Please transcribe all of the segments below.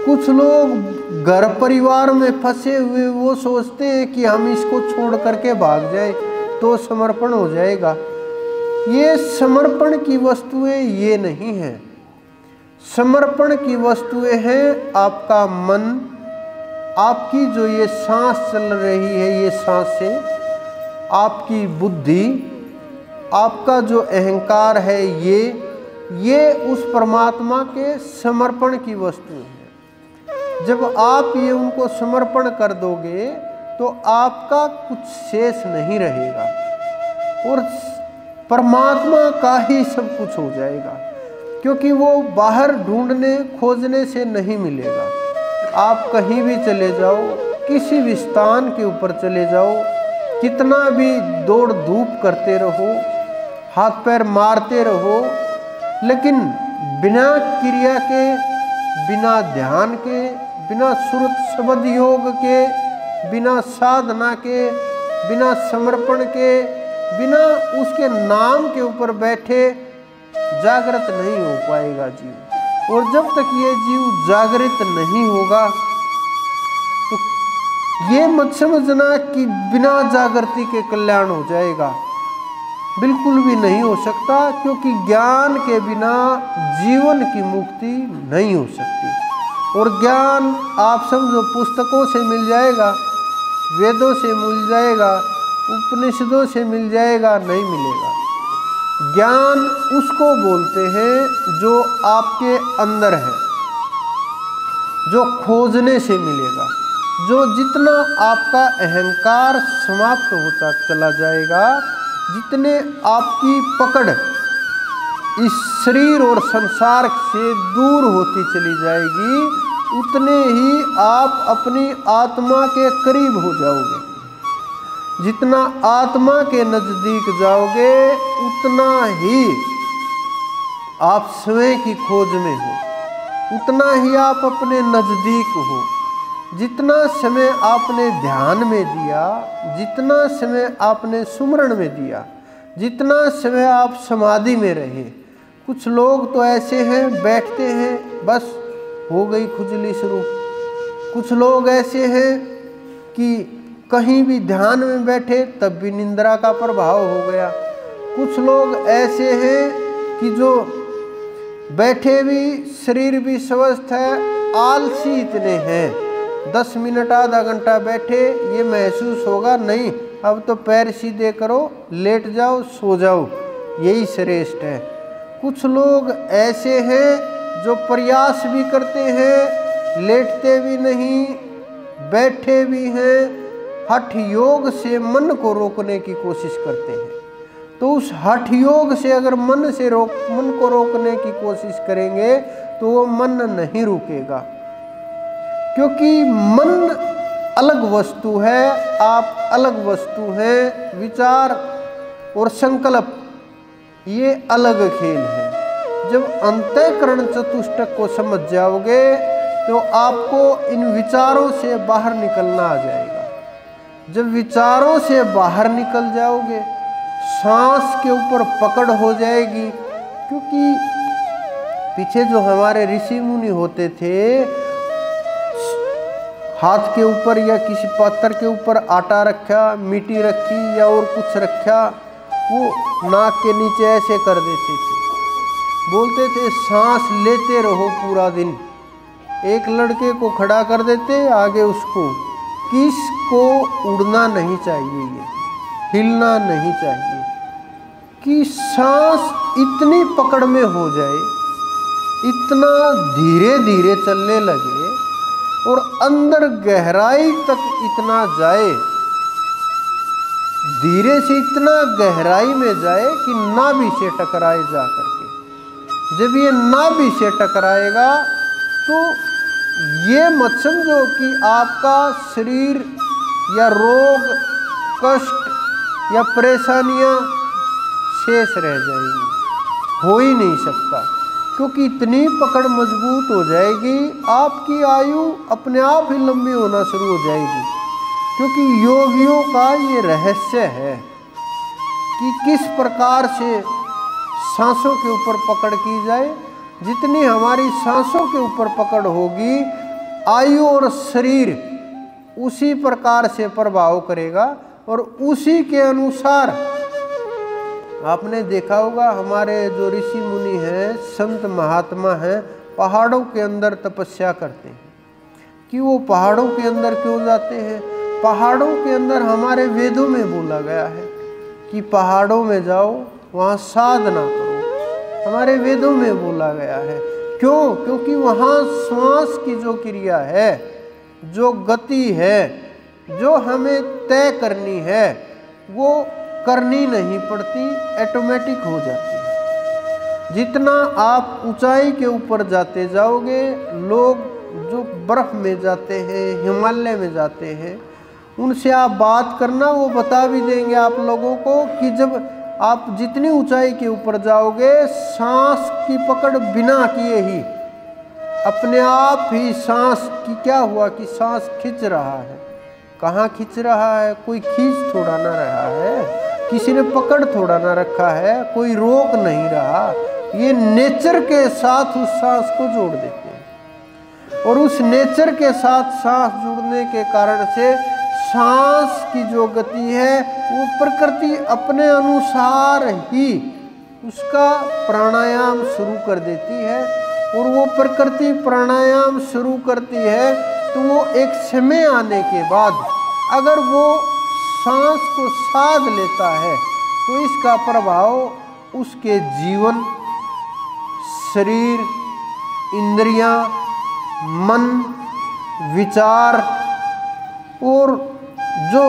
कुछ लोग घर परिवार में फंसे हुए वो सोचते हैं कि हम इसको छोड़ करके भाग जाए तो समर्पण हो जाएगा। ये समर्पण की वस्तुएं ये नहीं है। समर्पण की वस्तुएं हैं आपका मन, आपकी जो ये सांस चल रही है, ये सांसें, आपकी बुद्धि, आपका जो अहंकार है, ये उस परमात्मा के समर्पण की वस्तु है। जब आप ये उनको समर्पण कर दोगे तो आपका कुछ शेष नहीं रहेगा और परमात्मा का ही सब कुछ हो जाएगा, क्योंकि वो बाहर ढूंढने खोजने से नहीं मिलेगा। आप कहीं भी चले जाओ, किसी भी स्थान के ऊपर चले जाओ, कितना भी दौड़ धूप करते रहो, हाथ पैर मारते रहो, लेकिन बिना क्रिया के, बिना ध्यान के, बिना सुरत शब्द योग के, बिना साधना के, बिना समर्पण के, बिना उसके नाम के ऊपर बैठे जागृत नहीं हो पाएगा जीव। और जब तक ये जीव जागृत नहीं होगा तो ये मत समझना कि बिना जागृति के कल्याण हो जाएगा, बिल्कुल भी नहीं हो सकता, क्योंकि ज्ञान के बिना जीवन की मुक्ति नहीं हो सकती। और ज्ञान आप समझो पुस्तकों से मिल जाएगा, वेदों से मिल जाएगा, उपनिषदों से मिल जाएगा, नहीं मिलेगा। ज्ञान उसको बोलते हैं जो आपके अंदर है, जो खोजने से मिलेगा, जो जितना आपका अहंकार समाप्त होता चला जाएगा, जितने आपकी पकड़ इस शरीर और संसार से दूर होती चली जाएगी, उतने ही आप अपनी आत्मा के करीब हो जाओगे। जितना आत्मा के नजदीक जाओगे उतना ही आप स्वयं की खोज में हो, उतना ही आप अपने नजदीक हो। जितना समय आपने ध्यान में दिया, जितना समय आपने सुमरण में दिया, जितना समय आप समाधि में रहे, कुछ लोग तो ऐसे हैं बैठते हैं बस हो गई खुजली शुरू। कुछ लोग ऐसे हैं कि कहीं भी ध्यान में बैठे तब भी निंद्रा का प्रभाव हो गया। कुछ लोग ऐसे हैं कि जो बैठे भी शरीर भी स्वस्थ है, आलसी इतने हैं, 10 मिनट आधा घंटा बैठे ये महसूस होगा नहीं, अब तो पैर सीधे करो, लेट जाओ, सो जाओ, यही श्रेष्ठ है। कुछ लोग ऐसे हैं जो प्रयास भी करते हैं, लेटते भी नहीं, बैठे भी हैं, हठ योग से मन को रोकने की कोशिश करते हैं। तो उस हठ योग से अगर मन को रोकने की कोशिश करेंगे तो वो मन नहीं रुकेगा, क्योंकि मन अलग वस्तु है, आप अलग वस्तु हैं। विचार और संकल्प ये अलग खेल है। जब अंतःकरण चतुष्टक को समझ जाओगे तो आपको इन विचारों से बाहर निकलना आ जाएगा। जब विचारों से बाहर निकल जाओगे, सांस के ऊपर पकड़ हो जाएगी, क्योंकि पीछे जो हमारे ऋषि मुनि होते थे, हाथ के ऊपर या किसी पत्थर के ऊपर आटा रखा, मिट्टी रखी या और कुछ रखा, वो नाक के नीचे ऐसे कर देते थे, बोलते थे सांस लेते रहो पूरा दिन। एक लड़के को खड़ा कर देते आगे, उसको किसको उड़ना नहीं चाहिए, ये हिलना नहीं चाहिए, कि सांस इतनी पकड़ में हो जाए, इतना धीरे धीरे चलने लगे और अंदर गहराई तक इतना जाए, धीरे से इतना गहराई में जाए कि नाभि से टकराए जा करके। जब ये नाभि से टकराएगा तो ये मत समझो कि आपका शरीर या रोग, कष्ट या परेशानियां शेष रह जाएंगी, हो ही नहीं सकता, क्योंकि इतनी पकड़ मजबूत हो जाएगी, आपकी आयु अपने आप ही लंबी होना शुरू हो जाएगी। क्योंकि योगियों का ये रहस्य है कि किस प्रकार से सांसों के ऊपर पकड़ की जाए। जितनी हमारी सांसों के ऊपर पकड़ होगी आयु और शरीर उसी प्रकार से प्रभाव करेगा और उसी के अनुसार आपने देखा होगा हमारे जो ऋषि मुनि हैं, संत महात्मा हैं, पहाड़ों के अंदर तपस्या करते हैं। कि वो पहाड़ों के अंदर क्यों जाते हैं? पहाड़ों के अंदर हमारे वेदों में बोला गया है कि पहाड़ों में जाओ, वहाँ साधना करो। हमारे वेदों में बोला गया है। क्यों? क्योंकि वहाँ श्वास की जो क्रिया है, जो गति है, जो हमें तय करनी है, वो करनी नहीं पड़ती, ऑटोमेटिक हो जाती है। जितना आप ऊंचाई के ऊपर जाते जाओगे, लोग जो बर्फ में जाते हैं, हिमालय में जाते हैं, उनसे आप बात करना, वो बता भी देंगे आप लोगों को कि जब आप जितनी ऊंचाई के ऊपर जाओगे, सांस की पकड़ बिना किए ही अपने आप ही सांस की क्या हुआ कि सांस खींच रहा है। कहाँ खींच रहा है? कोई खींच थोड़ा ना रहा है, किसी ने पकड़ थोड़ा ना रखा है, कोई रोक नहीं रहा। ये नेचर के साथ उस सांस को जोड़ देते हैं और उस नेचर के साथ सांस जुड़ने के कारण से सांस की जो गति है वो प्रकृति अपने अनुसार ही उसका प्राणायाम शुरू कर देती है। और वो प्रकृति प्राणायाम शुरू करती है तो वो एक समय आने के बाद अगर वो सांस को साध लेता है तो इसका प्रभाव उसके जीवन, शरीर, इंद्रियां, मन, विचार और जो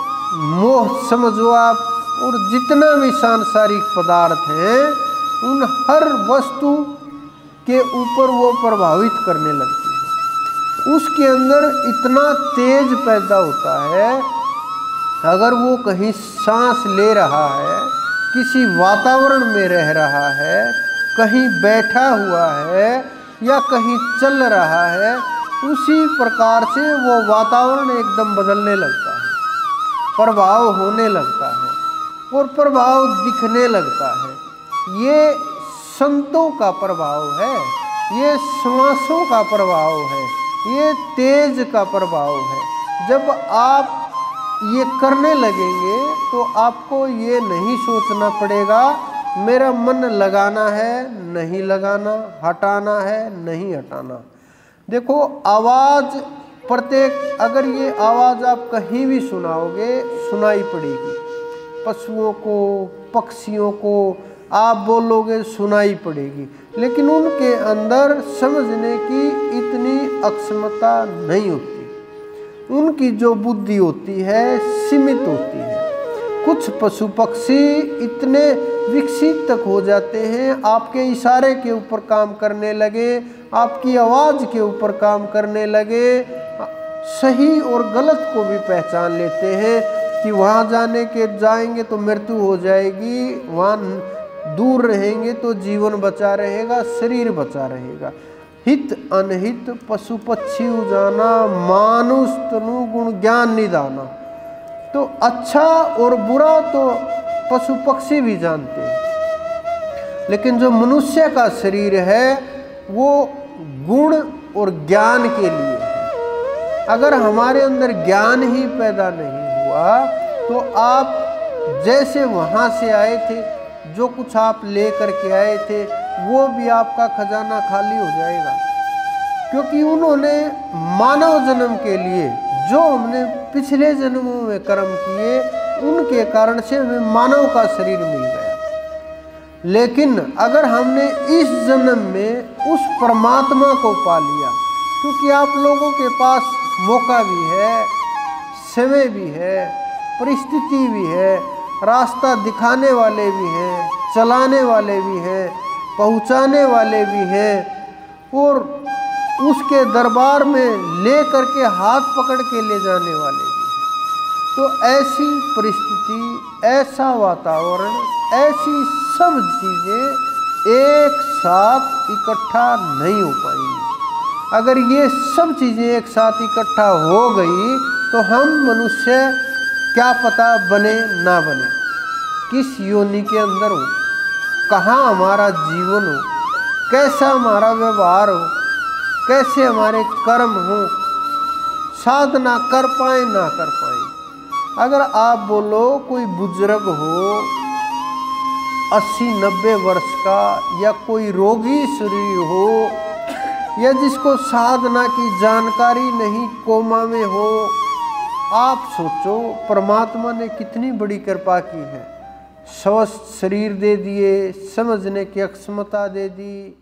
मोह समझो आप, और जितना भी सांसारिक पदार्थ है, उन हर वस्तु के ऊपर वो प्रभावित करने लगती है। उसके अंदर इतना तेज पैदा होता है, अगर वो कहीं सांस ले रहा है, किसी वातावरण में रह रहा है, कहीं बैठा हुआ है या कहीं चल रहा है, उसी प्रकार से वो वातावरण एकदम बदलने लगता है, प्रभाव होने लगता है और प्रभाव दिखने लगता है। ये संतों का प्रभाव है, ये श्वासों का प्रभाव है, ये तेज का प्रभाव है। जब आप ये करने लगेंगे तो आपको ये नहीं सोचना पड़ेगा मेरा मन लगाना है नहीं लगाना, हटाना है नहीं हटाना। देखो आवाज़ प्रत्येक, अगर ये आवाज़ आप कहीं भी सुनाओगे सुनाई पड़ेगी। पशुओं को, पक्षियों को आप बोलोगे सुनाई पड़ेगी, लेकिन उनके अंदर समझने की इतनी अक्षमता नहीं होती। उनकी जो बुद्धि होती है सीमित होती है। कुछ पशु पक्षी इतने विकसित तक हो जाते हैं, आपके इशारे के ऊपर काम करने लगे, आपकी आवाज़ के ऊपर काम करने लगे, सही और गलत को भी पहचान लेते हैं कि वहाँ जाएंगे तो मृत्यु हो जाएगी, वहाँ दूर रहेंगे तो जीवन बचा रहेगा, शरीर बचा रहेगा। हित अनहित पशु पक्षी उजाना, मानुष तनु गुण ज्ञान निदाना। तो अच्छा और बुरा तो पशु पक्षी भी जानते हैं, लेकिन जो मनुष्य का शरीर है वो गुण और ज्ञान के लिए है। अगर हमारे अंदर ज्ञान ही पैदा नहीं हुआ तो आप जैसे वहाँ से आए थे, जो कुछ आप ले करके आए थे, वो भी आपका खजाना खाली हो जाएगा। क्योंकि उन्होंने मानव जन्म के लिए जो हमने पिछले जन्मों में कर्म किए, उनके कारण से हमें मानव का शरीर मिल गया। लेकिन अगर हमने इस जन्म में उस परमात्मा को पा लिया, क्योंकि आप लोगों के पास मौका भी है, समय भी है, परिस्थिति भी है, रास्ता दिखाने वाले भी हैं, चलाने वाले भी हैं, पहुंचाने वाले भी हैं, और उसके दरबार में ले करके हाथ पकड़ के ले जाने वाले भी हैं। तो ऐसी परिस्थिति, ऐसा वातावरण, ऐसी सब चीज़ें एक साथ इकट्ठा नहीं हो पाएंगी। अगर ये सब चीज़ें एक साथ इकट्ठा हो गई तो हम मनुष्य क्या पता बने ना बने, किस योनि के अंदर हो, कहाँ हमारा जीवन हो, कैसा हमारा व्यवहार हो, कैसे हमारे कर्म हो, साधना कर पाए ना कर पाए। अगर आप बोलो कोई बुजुर्ग हो 80-90 वर्ष का, या कोई रोगी शरीर हो, या जिसको साधना की जानकारी नहीं, कोमा में हो, आप सोचो परमात्मा ने कितनी बड़ी कृपा की है। स्वस्थ शरीर दे दिए, समझने की अक्षमता दे दी,